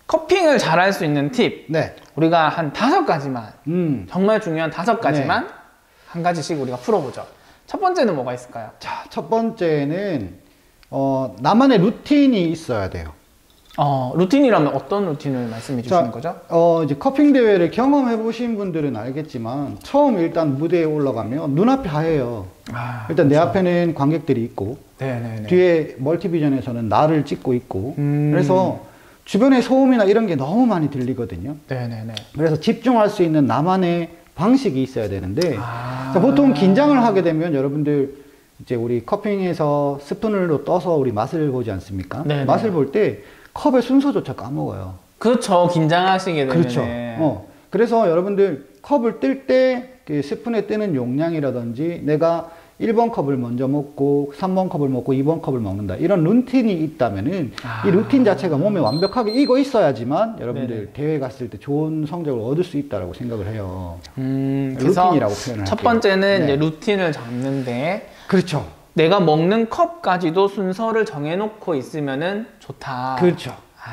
커핑을 잘할 수 있는 팁. 네. 우리가 한 5가지만, 정말 중요한 5가지만 네. 한 가지씩 우리가 풀어보죠. 첫 번째는 뭐가 있을까요? 자, 첫 번째는 나만의 루틴이 있어야 돼요. 루틴이라면 어떤 루틴을 말씀해 주시는 거죠? 이제 커핑 대회를 경험해 보신 분들은 알겠지만 처음 일단 무대에 올라가면 눈앞이 하얘요. 일단 내 앞에는 관객들이 있고 네네네. 뒤에 멀티비전에서는 나를 찍고 있고 그래서 주변의 소음이나 이런 게 너무 많이 들리거든요. 네네네. 그래서 집중할 수 있는 나만의 방식이 있어야 되는데 자, 보통 긴장을 하게 되면 여러분들 이제 우리 커핑에서 스푼으로 떠서 우리 맛을 보지 않습니까? 네네. 맛을 볼 때 컵의 순서조차 까먹어요. 그렇죠. 긴장하시게 되면. 그렇죠. 그래서 여러분들 컵을 뜰 때 그 스푼에 뜨는 용량이라든지 내가 1번 컵을 먼저 먹고 3번 컵을 먹고 2번 컵을 먹는다. 이런 루틴이 있다면은 이 루틴 자체가 몸에 완벽하게 익어 있어야지만 여러분들 네네. 대회 갔을 때 좋은 성적을 얻을 수 있다고 생각을 해요. 그래서 루틴이라고 표현을 첫 할게요. 번째는 네. 이제 루틴을 잡는데 그렇죠. 내가 먹는 컵까지도 순서를 정해놓고 있으면은 좋다. 그렇죠.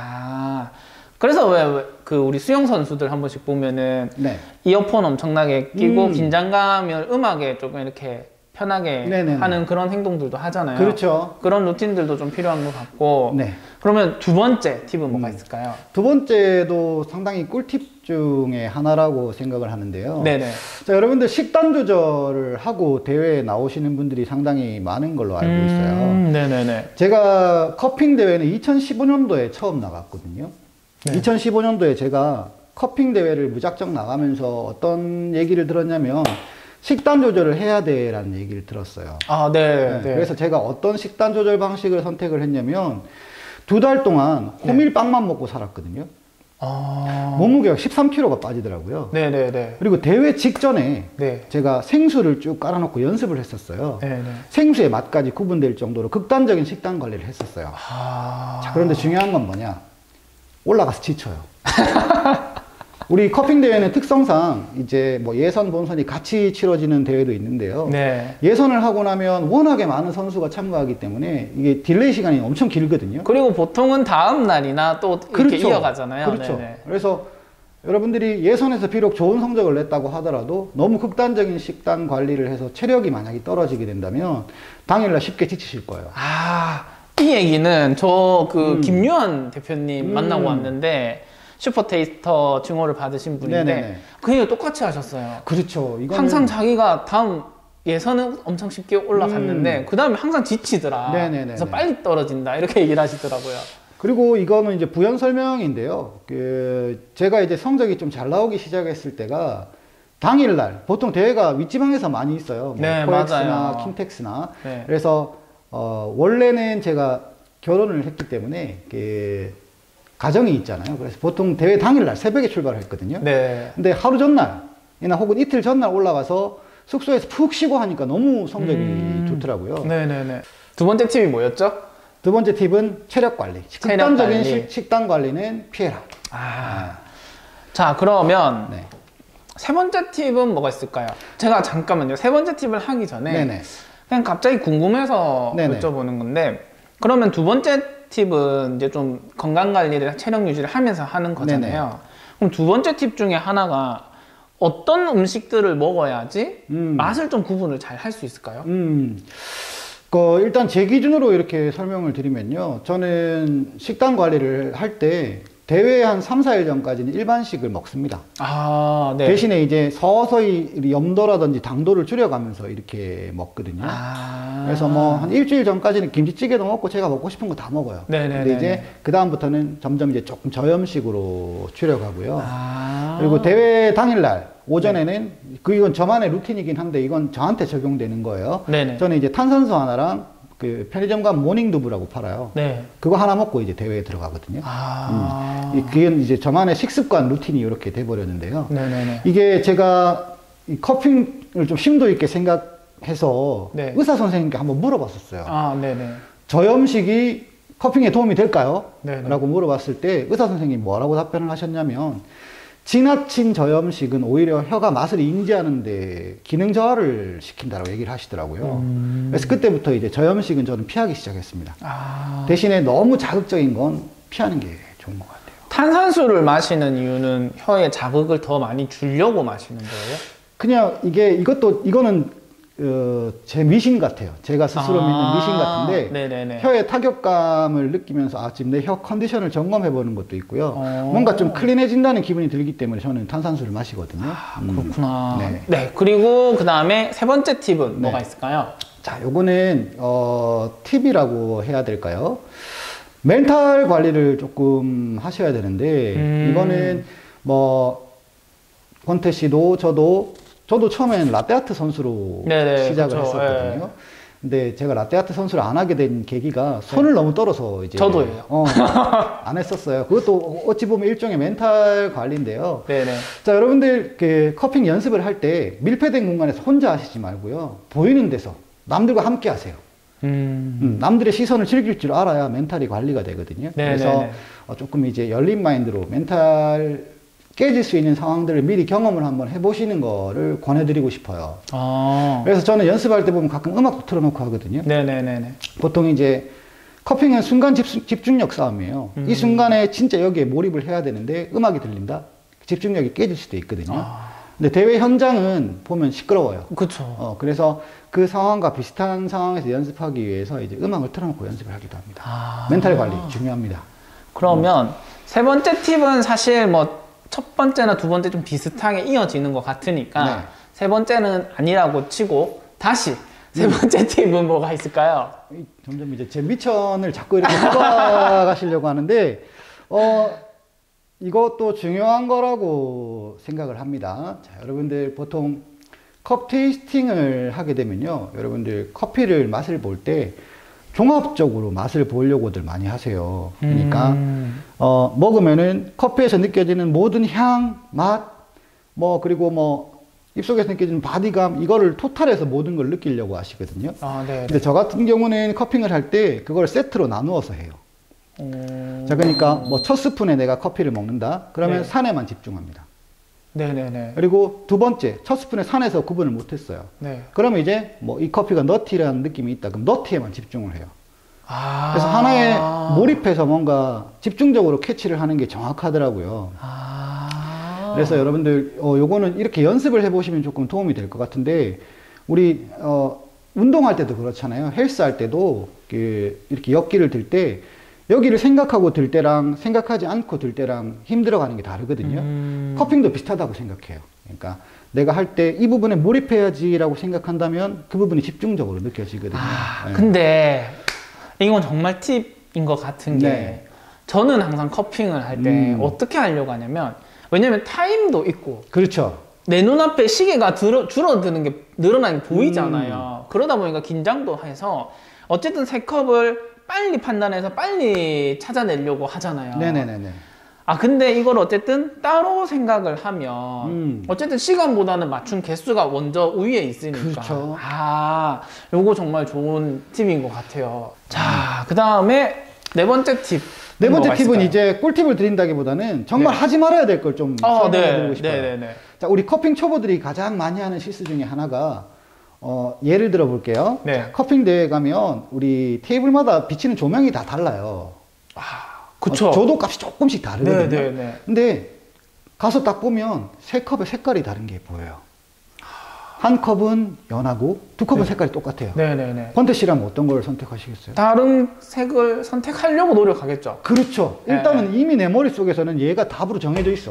그래서 왜 그 우리 수영 선수들 한 번씩 보면은 네. 이어폰 엄청나게 끼고 긴장감을 음악에 조금 이렇게 편하게 네네네. 하는 그런 행동들도 하잖아요. 그렇죠. 그런 루틴들도 좀 필요한 것 같고. 네. 그러면 두 번째 팁은 뭐가 있을까요? 두 번째도 상당히 꿀팁 중에 하나라고 생각을 하는데요. 네네. 자, 여러분들 식단 조절을 하고 대회에 나오시는 분들이 상당히 많은 걸로 알고 있어요. 네네네. 제가 커핑 대회는 2015년도에 처음 나갔거든요. 네. 2015년도에 제가 커핑 대회를 무작정 나가면서 어떤 얘기를 들었냐면 식단 조절을 해야 돼라는 얘기를 들었어요. 네. 그래서 제가 어떤 식단 조절 방식을 선택을 했냐면 2달 동안 호밀빵만 먹고 살았거든요. 몸무게가 13kg가 빠지더라고요. 네네네. 그리고 대회 직전에 네. 제가 생수를 쭉 깔아놓고 연습을 했었어요. 네네. 생수의 맛까지 구분될 정도로 극단적인 식단 관리를 했었어요. 자, 그런데 중요한 건 뭐냐? 올라가서 지쳐요. 우리 커핑 대회는 특성상 이제 뭐 예선, 본선이 같이 치러지는 대회도 있는데요. 네. 예선을 하고 나면 워낙에 많은 선수가 참가하기 때문에 이게 딜레이 시간이 엄청 길거든요. 그리고 보통은 다음 날이나 또 이렇게 그렇죠. 이어가잖아요. 그렇죠. 네네. 그래서 여러분들이 예선에서 비록 좋은 성적을 냈다고 하더라도 너무 극단적인 식단 관리를 해서 체력이 만약에 떨어지게 된다면 당일날 쉽게 지치실 거예요. 이 얘기는 저 김유한 대표님 만나고 왔는데 슈퍼테이스터 증호를 받으신 분인데 네네네. 그 얘기 똑같이 하셨어요. 그렇죠. 이거는 항상 자기가 다음 예선은 엄청 쉽게 올라갔는데 그 다음에 항상 지치더라. 네네네네. 그래서 빨리 떨어진다 이렇게 얘기를 하시더라고요. 그리고 이거는 이제 부연 설명인데요. 제가 이제 성적이 좀 잘 나오기 시작했을 때가 당일날 보통 대회가 윗지방에서 많이 있어요. 뭐 네, 코엑스나 맞아요. 킨텍스나. 네. 그래서 원래는 제가 결혼을 했기 때문에 가정이 있잖아요. 그래서 보통 대회 당일날 새벽에 출발을 했거든요. 네. 근데 하루 전날이나 혹은 이틀 전날 올라가서 숙소에서 푹 쉬고 하니까 너무 성적이 좋더라고요. 네네네. 두 번째 팁이 뭐였죠? 두 번째 팁은 체력 관리. 체력 극단적인 관리. 식단 관리는 피해라. 자, 그러면 네. 세 번째 팁은 뭐가 있을까요? 제가 잠깐만요. 세 번째 팁을 하기 전에 네네. 그냥 갑자기 궁금해서 네네. 여쭤보는 건데 그러면 두 번째 팁은 이제 좀 건강 관리를 체력 유지를 하면서 하는 거잖아요. 네네. 그럼 두 번째 팁 중에 하나가 어떤 음식들을 먹어야지 맛을 좀 구분을 잘 할 수 있을까요? 일단 제 기준으로 이렇게 설명을 드리면요. 저는 식단 관리를 할 때 대회 한 3, 4일 전까지는 일반식을 먹습니다. 네. 대신에 이제 서서히 염도라든지 당도를 줄여가면서 이렇게 먹거든요. 그래서 뭐 한 일주일 전까지는 김치찌개도 먹고 제가 먹고 싶은 거 다 먹어요. 네네네네. 근데 이제 그 다음부터는 점점 이제 조금 저염식으로 줄여가고요. 그리고 대회 당일날 오전에는 이건 저만의 루틴이긴 한데 이건 저한테 적용되는 거예요. 네네. 저는 이제 탄산수 하나랑 그 편의점 가면 모닝두부라고 팔아요. 네. 그거 하나 먹고 이제 대회에 들어가거든요. 그게 이제 저만의 식습관 루틴이 이렇게 돼버렸는데요. 네네네. 이게 제가 이 커핑을 좀 심도 있게 생각해서 네. 의사 선생님께 한번 물어봤었어요. 네네. 저염식이 커핑에 도움이 될까요? 네네. 라고 물어봤을 때 의사 선생님이 뭐라고 답변을 하셨냐면 지나친 저염식은 오히려 혀가 맛을 인지하는데 기능 저하를 시킨다고 얘기를 하시더라고요. 그래서 그때부터 이제 저염식은 저는 피하기 시작했습니다. 대신에 너무 자극적인 건 피하는 게 좋은 것 같아요. 탄산수를 마시는 이유는 혀에 자극을 더 많이 주려고 마시는 거예요? 그냥 이거는 제 미신 같아요. 제가 스스로 믿는 미신 같은데 네네네. 혀의 타격감을 느끼면서 지금 내 혀 컨디션을 점검해 보는 것도 있고요. 뭔가 좀 클린해진다는 기분이 들기 때문에 저는 탄산수를 마시거든요. 그렇구나. 네. 그리고 그 다음에 세 번째 팁은 뭐가 있을까요? 자, 요거는 팁이라고 해야 될까요? 멘탈 관리를 조금 하셔야 되는데 이거는 뭐 권태 씨도 저도 처음엔 라떼아트 선수로 시작을 그렇죠. 했었거든요. 근데 제가 라떼아트 선수를 안 하게 된 계기가 손을 너무 떨어서 이제 저도예요. 안 했었어요. 그것도 어찌 보면 일종의 멘탈 관리인데요. 네네. 자, 여러분들 커핑 연습을 할 때 밀폐된 공간에서 혼자 하시지 말고요. 보이는 데서 남들과 함께 하세요. 남들의 시선을 즐길 줄 알아야 멘탈이 관리가 되거든요. 그래서 조금 이제 열린 마인드로 멘탈 깨질 수 있는 상황들을 미리 경험을 한번 해보시는 거를 권해드리고 싶어요. 그래서 저는 연습할 때 보면 가끔 음악도 틀어놓고 하거든요. 네네네. 보통 이제 커핑은 순간 집중력 싸움이에요. 이 순간에 진짜 여기에 몰입을 해야 되는데 음악이 들린다? 집중력이 깨질 수도 있거든요. 근데 대회 현장은 보면 시끄러워요. 그쵸. 그래서 그 상황과 비슷한 상황에서 연습하기 위해서 이제 음악을 틀어놓고 연습을 하기도 합니다. 멘탈 관리 중요합니다. 그러면 세 번째 팁은 사실 뭐 첫 번째나 두 번째 좀 비슷하게 이어지는 것 같으니까 세 번째는 아니라고 치고 다시 세 번째 팁은 뭐가 있을까요? 점점 이제 제 미천을 자꾸 이렇게 뽑아가시려고 하는데 이것도 중요한 거라고 생각을 합니다. 자, 여러분들 보통 컵 테이스팅을 하게 되면요, 여러분들 커피를 맛을 볼 때 종합적으로 맛을 보려고들 많이 하세요. 그러니까 먹으면은 커피에서 느껴지는 모든 향, 맛, 그리고 입속에서 느껴지는 바디감, 이거를 토탈해서 모든 걸 느끼려고 하시거든요. 근데 저 같은 경우는 커핑을 할 때 그걸 세트로 나누어서 해요. 자, 그러니까 첫 스푼에 내가 커피를 먹는다. 그러면 산에만 집중합니다. 네네네. 그리고 두 번째, 첫 스푼에 산에서 구분을 못했어요. 그러면 이제 이 커피가 너티라는 느낌이 있다. 그럼 너티에만 집중을 해요. 그래서 하나에 몰입해서 뭔가 집중적으로 캐치를 하는 게 정확하더라고요. 그래서 여러분들 요거는 이렇게 연습을 해보시면 조금 도움이 될 것 같은데, 우리 운동할 때도 그렇잖아요. 헬스 할 때도 이렇게 역기를 들 때 여기를 생각하고 들 때랑 생각하지 않고 들 때랑 힘들어가는 게 다르거든요. 커핑도 비슷하다고 생각해요. 그러니까 내가 할 때 이 부분에 몰입해야지라고 생각한다면 그 부분이 집중적으로 느껴지거든요. 근데 이건 정말 팁인 것 같은 게 저는 항상 커핑을 할 때 어떻게 하려고 하냐면, 왜냐면 타임도 있고 그렇죠. 내 눈앞에 시계가 줄어드는 게 늘어나는 게 보이잖아요. 그러다 보니까 긴장도 해서 어쨌든 세 컵을 빨리 판단해서 빨리 찾아내려고 하잖아요. 네네네네. 근데 이걸 어쨌든 따로 생각을 하면 어쨌든 시간보다는 맞춘 개수가 먼저 위에 있으니까. 그렇죠. 요거 정말 좋은 팁인 것 같아요. 자, 그 다음에 네 번째 팁. 네 번째 팁은 이제 꿀팁을 드린다기보다는 정말 하지 말아야 될 걸 좀 설명해드리고 싶어요. 자, 우리 커핑 초보들이 가장 많이 하는 실수 중에 하나가 예를 들어 볼게요. 자, 커핑 대회 가면 우리 테이블마다 비치는 조명이 다 달라요. 그쵸. 조도값이 조금씩 다르거든요. 네네네. 근데 가서 딱 보면 세 컵의 색깔이 다른 게 보여요. 한 컵은 연하고 두 컵은 색깔이 똑같아요. 네네네. 권태 씨라면 어떤 걸 선택하시겠어요? 다른 색을 선택하려고 노력하겠죠. 그렇죠. 일단은 이미 내 머릿속에서는 얘가 답으로 정해져 있어.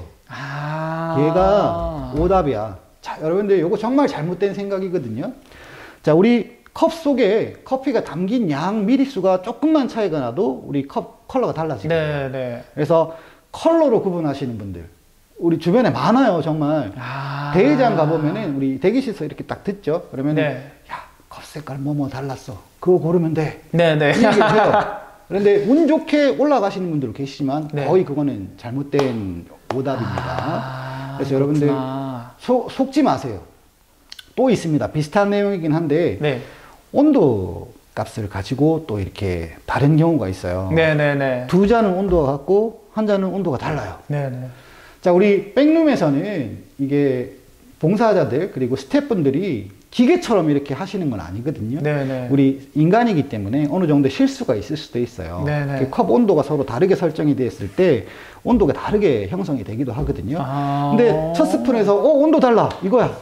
얘가 오답이야. 자, 여러분들 이거 정말 잘못된 생각이거든요. 자, 우리 컵 속에 커피가 담긴 양 미리수가 조금만 차이가 나도 우리 컵 컬러가 달라지거든요. 그래서 컬러로 구분하시는 분들 우리 주변에 많아요. 정말 대회장 가보면은 우리 대기실에서 이렇게 딱 듣죠. 그러면 야, 컵 색깔 뭐뭐 달랐어. 그거 고르면 돼. 네네. 이 얘기를 해요. 그런데 운 좋게 올라가시는 분들도 계시지만 거의 그거는 잘못된 오답입니다. 그래서 여러분들 속지 마세요. 또 있습니다. 비슷한 내용이긴 한데 온도 값을 가지고 또 이렇게 다른 경우가 있어요. 두 잔은 온도가 같고 한 잔은 온도가 달라요. 자, 우리 백룸에서는 이게 봉사자들 그리고 스태프분들이 기계처럼 이렇게 하시는 건 아니거든요. 우리 인간이기 때문에 어느 정도 실수가 있을 수도 있어요. 컵 온도가 서로 다르게 설정이 되었을 때 온도가 다르게 형성이 되기도 하거든요. 근데 첫 스푼에서 온도 달라 이거야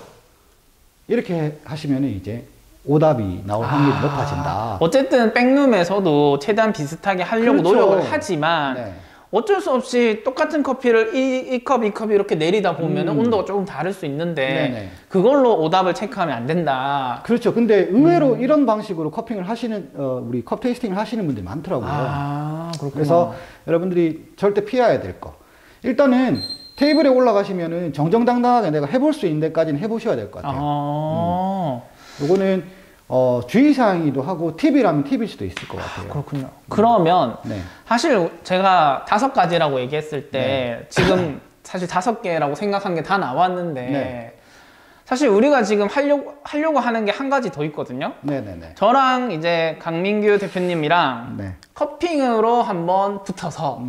이렇게 하시면 이제 오답이 나올 확률이 높아진다. 어쨌든 백룸에서도 최대한 비슷하게 하려고 그렇죠. 노력을 하지만 네. 어쩔 수 없이 똑같은 커피를 이 컵, 이 컵 이렇게 내리다 보면 온도가 조금 다를 수 있는데 네네. 그걸로 오답을 체크하면 안 된다. 그렇죠. 근데 의외로 이런 방식으로 커핑을 하시는 우리 컵 테이스팅을 하시는 분들이 많더라고요. 그렇구나. 그래서 여러분들이 절대 피해야 될 거. 일단은 테이블에 올라가시면은 정정당당하게 내가 해볼 수 있는 데까지는 해보셔야 될 것 같아요. 요거는 주의사항이기도 하고 팁이라면 팁일 수도 있을 것 같아요. 그렇군요. 그러면 네. 사실 제가 5가지라고 얘기했을 때 네. 지금 사실 5개라고 생각한 게 다 나왔는데 네. 사실 우리가 지금 하려고 하는 게 한 가지 더 있거든요. 네네네. 저랑 이제 강민규 대표님이랑 네. 커핑으로 한번 붙어서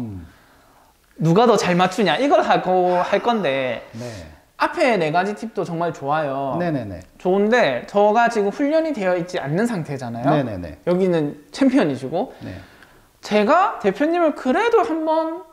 누가 더 잘 맞추냐 이걸 하고 할 건데 네. 앞에 4가지 팁도 정말 좋아요. 네네네. 좋은데 저가 지금 훈련이 되어 있지 않는 상태잖아요. 네네네. 여기는 챔피언이시고 네. 제가 대표님을 그래도 한번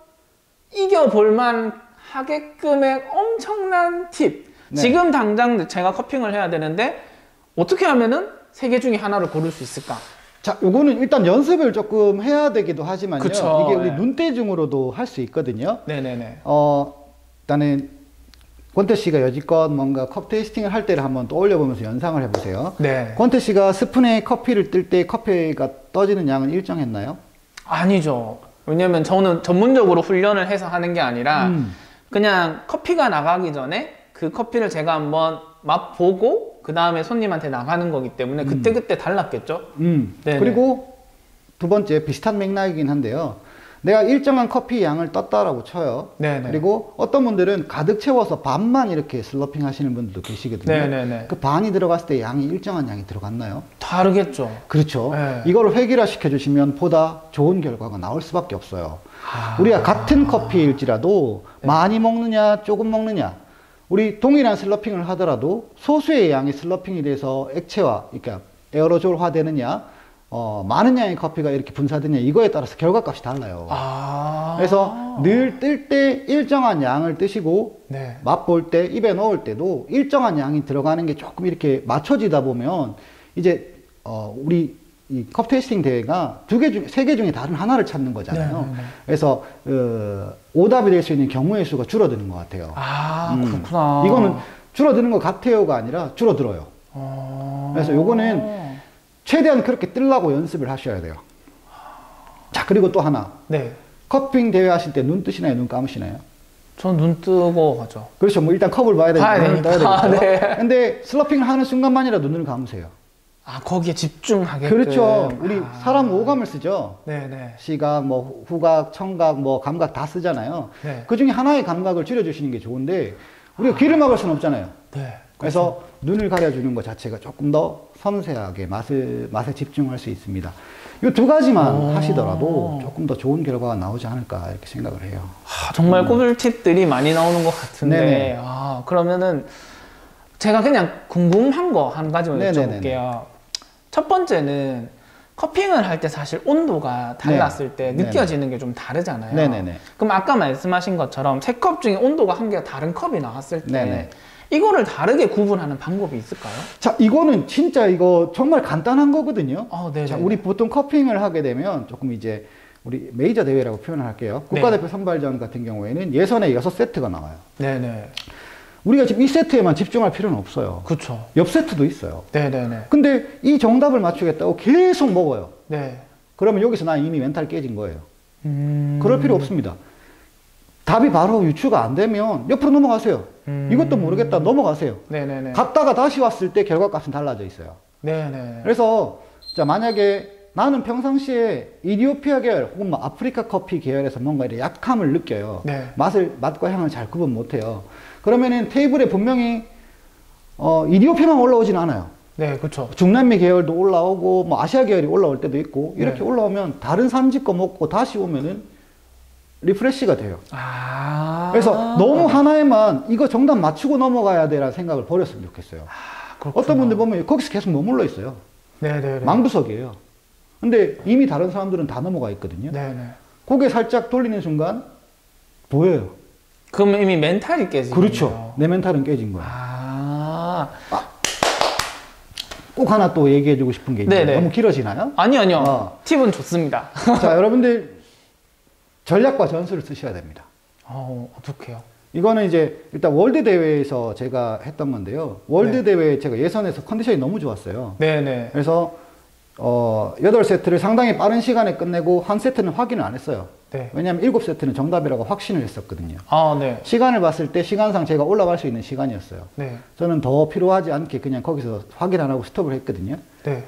이겨볼만 하게끔의 엄청난 팁. 네. 지금 당장 제가 커핑을 해야 되는데 어떻게 하면은 3개 중에 하나를 고를 수 있을까? 자, 요거는 일단 연습을 조금 해야 되기도 하지만요. 그쵸, 이게 우리 네. 눈대중으로도 할 수 있거든요. 네네네. 일단은 권태 씨가 여지껏 뭔가 컵 테이스팅을 할 때를 한번 떠올려보면서 연상을 해보세요. 네. 권태 씨가 스푼에 커피를 뜰 때 커피가 떠지는 양은 일정했나요? 아니죠. 왜냐면 저는 전문적으로 훈련을 해서 하는 게 아니라 그냥 커피가 나가기 전에 그 커피를 제가 한번 맛보고 그 다음에 손님한테 나가는 거기 때문에 그때그때 달랐겠죠? 네네. 그리고 두 번째 비슷한 맥락이긴 한데요. 내가 일정한 커피 양을 떴다라고 쳐요. 네네. 그리고 어떤 분들은 가득 채워서 반만 이렇게 슬러핑 하시는 분들도 계시거든요. 네네네. 그 반이 들어갔을 때 양이 일정한 양이 들어갔나요? 다르겠죠. 그렇죠. 네. 이걸 획일화 시켜주시면 보다 좋은 결과가 나올 수밖에 없어요. 우리가 같은 커피일지라도 많이 먹느냐 조금 먹느냐, 우리 동일한 슬러핑을 하더라도 소수의 양이 슬러핑이 돼서 액체화, 그러니까 에어로졸화 되느냐, 많은 양의 커피가 이렇게 분사되느냐, 이거에 따라서 결과값이 달라요. 그래서 늘 뜰 때 일정한 양을 뜨시고 네. 맛볼 때, 입에 넣을 때도 일정한 양이 들어가는 게 조금 이렇게 맞춰지다 보면 이제 우리 이 컵 테이스팅 대회가 3개 중에 다른 하나를 찾는 거잖아요. 네네네. 그래서 오답이 될 수 있는 경우의 수가 줄어드는 것 같아요. 그렇구나. 이거는 줄어드는 것 같아요가 아니라 줄어들어요. 그래서 요거는 최대한 그렇게 뜨려고 연습을 하셔야 돼요. 자, 그리고 또 하나. 네. 커핑 대회 하실 때 눈 뜨시나요? 눈 감으시나요? 전 눈 뜨고 가죠. 그렇죠. 뭐 일단 컵을 봐야 되니까 눈을 떠야 되니까. 네. 근데 슬러핑을 하는 순간만이라도 눈을 감으세요. 거기에 집중하게끔. 그렇죠. 우리 사람 오감을 쓰죠. 네네. 시각, 뭐 후각, 청각, 뭐 감각 다 쓰잖아요. 네. 그 중에 하나의 감각을 줄여주시는 게 좋은데 우리가 귀를 막을 수는 없잖아요. 네. 그래서 눈을 가려주는 것 자체가 조금 더 섬세하게 맛에 집중할 수 있습니다. 이 2가지만 하시더라도 조금 더 좋은 결과가 나오지 않을까 이렇게 생각을 해요. 정말 꿀팁들이 많이 나오는 것 같은데. 네네. 그러면은 제가 그냥 궁금한 거 한 가지만 네네네네. 여쭤볼게요. 첫 번째는 커핑을 할 때 사실 온도가 달랐을 때 네네. 느껴지는 게 좀 다르잖아요. 네네네. 그럼 아까 말씀하신 것처럼 3컵 중에 온도가 한 개가 다른 컵이 나왔을 때 네네. 이거를 다르게 구분하는 방법이 있을까요? 자, 이거는 진짜 이거 정말 간단한 거거든요. 네네. 자, 우리 보통 커핑을 하게 되면 조금 이제 우리 메이저 대회라고 표현을 할게요. 국가대표 선발전 같은 경우에는 예선에 6세트가 나와요. 네네. 우리가 지금 이 세트에만 집중할 필요는 없어요. 그쵸. 옆 세트도 있어요. 네네네. 근데 이 정답을 맞추겠다고 계속 먹어요. 네. 그러면 여기서 난 이미 멘탈 깨진 거예요. 그럴 필요 없습니다. 답이 바로 유추가 안 되면 옆으로 넘어가세요. 이것도 모르겠다 넘어가세요. 네네네. 갔다가 다시 왔을 때 결과값은 달라져 있어요. 네네. 그래서 자, 만약에 나는 평상시에 이디오피아 계열 혹은 뭐 아프리카 커피 계열에서 뭔가 이렇게 약함을 느껴요. 네. 맛과 향을 잘 구분 못해요. 그러면은 테이블에 분명히 이디오피아만 올라오진 않아요. 네, 그렇죠. 중남미 계열도 올라오고 뭐 아시아 계열이 올라올 때도 있고 이렇게 네. 올라오면 다른 산지 거 먹고 다시 오면은 리프레시가 돼요. 그래서 너무 하나에만 이거 정답 맞추고 넘어가야 되라는 생각을 버렸으면 좋겠어요. 어떤 분들 보면 거기서 계속 머물러 있어요. 네네. 망부석이에요. 근데 이미 다른 사람들은 다 넘어가 있거든요. 네네. 고개 살짝 돌리는 순간 보여요. 그러면 이미 멘탈이 깨지는 그렇죠. 거예요. 내 멘탈은 깨진 거야. 꼭 하나 또 얘기해주고 싶은 게 있는데 너무 길어지나요? 아니요. 팁은 좋습니다. 자, 여러분들 전략과 전술을 쓰셔야 됩니다. 어떡해요? 이거는 이제 일단 월드 대회에서 제가 했던 건데요. 월드 네. 대회 제가 예선에서 컨디션이 너무 좋았어요. 네네. 그래서 8세트를 상당히 빠른 시간에 끝내고 한 세트는 확인을 안 했어요. 네. 왜냐하면 7세트는 정답이라고 확신을 했었거든요. 네. 시간을 봤을 때 시간상 제가 올라갈 수 있는 시간이었어요. 네. 저는 더 필요하지 않게 그냥 거기서 확인 안 하고 스톱을 했거든요. 네.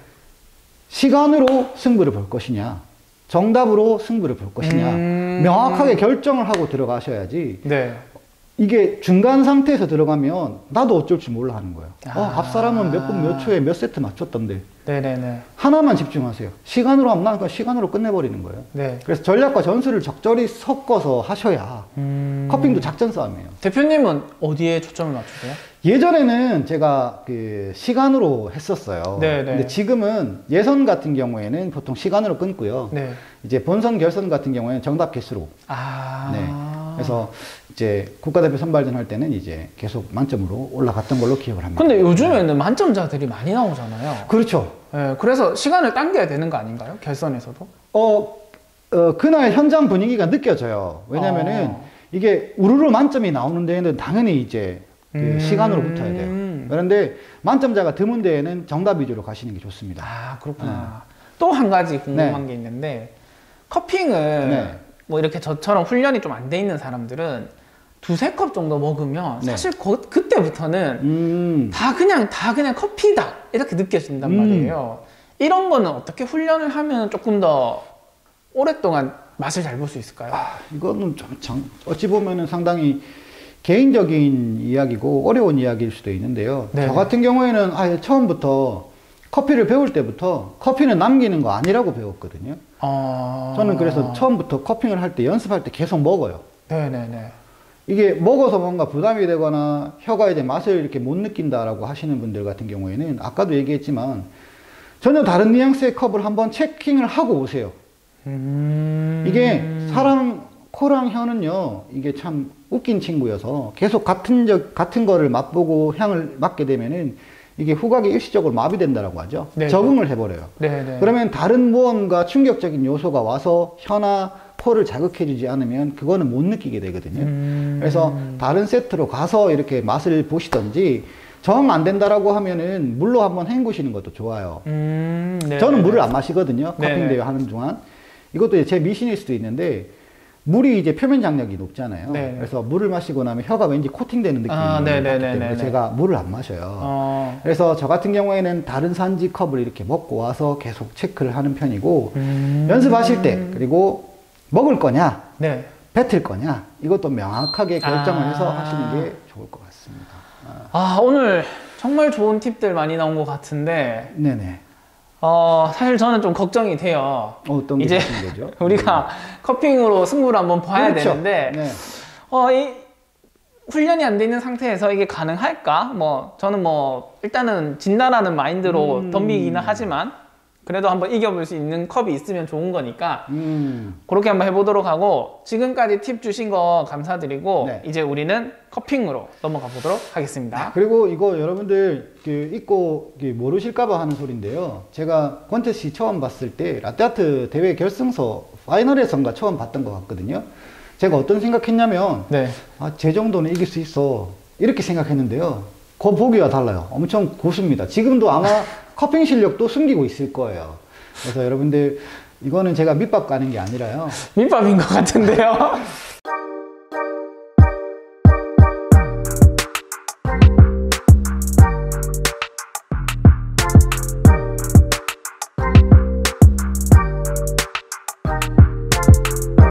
시간으로 승부를 볼 것이냐, 정답으로 승부를 볼 것이냐, 명확하게 결정을 하고 들어가셔야지. 네. 이게 중간 상태에서 들어가면 나도 어쩔 줄 몰라 하는 거예요. 앞 사람은 몇 분 몇 초에 몇 세트 맞췄던데. 네네네. 하나만 집중하세요. 시간으로 하면 난 그냥 시간으로 끝내버리는 거예요. 네. 그래서 전략과 전술을 적절히 섞어서 하셔야 커핑도 작전 싸움이에요. 대표님은 어디에 초점을 맞추세요? 예전에는 제가 그 시간으로 했었어요. 네네. 근데 지금은 예선 같은 경우에는 보통 시간으로 끊고요. 네. 이제 본선 결선 같은 경우에는 정답 개수로. 네. 그래서 이제 국가대표 선발전 할 때는 이제 계속 만점으로 올라갔던 걸로 기억을 합니다. 근데 요즘에는 만점자들이 많이 나오잖아요. 그렇죠. 네, 그래서 시간을 당겨야 되는 거 아닌가요? 결선에서도? 그날 현장 분위기가 느껴져요. 왜냐면은 이게 우르르 만점이 나오는 데에는 당연히 이제 그 시간으로 붙어야 돼요. 그런데 만점자가 드문 데에는 정답 위주로 가시는 게 좋습니다. 그렇구나. 또 한 가지 궁금한 게 있는데, 커핑을 뭐 이렇게 저처럼 훈련이 좀 안 돼 있는 사람들은 두세 컵 정도 먹으면 사실 그때부터는 다 그냥 커피다 이렇게 느껴진단 말이에요. 이런 거는 어떻게 훈련을 하면 조금 더 오랫동안 맛을 잘 볼 수 있을까요? 이거는 좀 어찌 보면은 상당히 개인적인 이야기고 어려운 이야기일 수도 있는데요. 네. 저 같은 경우에는 아예 처음부터 커피를 배울 때부터 커피는 남기는 거 아니라고 배웠거든요. 저는 그래서 처음부터 커핑을 할 때 연습할 때 계속 먹어요. 네네네. 이게 먹어서 뭔가 부담이 되거나 혀가 이제 맛을 이렇게 못 느낀다라고 하시는 분들 같은 경우에는 아까도 얘기했지만 전혀 다른 뉘앙스의 컵을 한번 체킹을 하고 오세요. 이게 사람 코랑 혀는요, 이게 참 웃긴 친구여서 계속 같은 거를 맛보고 향을 맡게 되면은 이게 후각이 일시적으로 마비된다라고 하죠. 네네. 적응을 해버려요. 네네. 그러면 다른 무언가 충격적인 요소가 와서 혀나 코를 자극해주지 않으면 그거는 못 느끼게 되거든요. 그래서 다른 세트로 가서 이렇게 맛을 보시던지 정 안 된다라고 하면은 물로 한번 헹구시는 것도 좋아요. 저는 물을 안 마시거든요. 커핑 대회 하는 동안. 이것도 제 미신일 수도 있는데 물이 이제 표면 장력이 높잖아요. 네네. 그래서 물을 마시고 나면 혀가 왠지 코팅되는 느낌이 받기 때문에 제가 물을 안 마셔요. 그래서 저 같은 경우에는 다른 산지 컵을 이렇게 먹고 와서 계속 체크를 하는 편이고 연습하실 때 그리고 먹을 거냐 뱉을 거냐 이것도 명확하게 결정을 해서 하시는 게 좋을 것 같습니다. 오늘 정말 좋은 팁들 많이 나온 것 같은데 네네. 사실 저는 좀 걱정이 돼요. 어떤 게 이제 거죠? 우리가 커핑으로 승부를 한번 봐야 그렇죠. 되는데 이 훈련이 안 돼 있는 상태에서 이게 가능할까? 저는 일단은 진다라는 마인드로 덤비기는 하지만 그래도 한번 이겨볼 수 있는 컵이 있으면 좋은 거니까 그렇게 한번 해보도록 하고 지금까지 팁 주신 거 감사드리고 이제 우리는 커핑으로 넘어가 보도록 하겠습니다. 그리고 이거 여러분들 잊고 모르실까봐 하는 소리인데요. 제가 권태씨 처음 봤을 때 라떼아트 대회 결승서 파이널에선가 처음 봤던 것 같거든요. 제가 어떤 생각했냐면 제 정도는 이길 수 있어 이렇게 생각했는데요. 그 보기와 달라요. 엄청 고수입니다. 지금도 아마 커핑 실력도 숨기고 있을 거예요. 그래서 여러분들 이거는 제가 밑밥 가는 게 아니라요. 밑밥인 것 같은데요.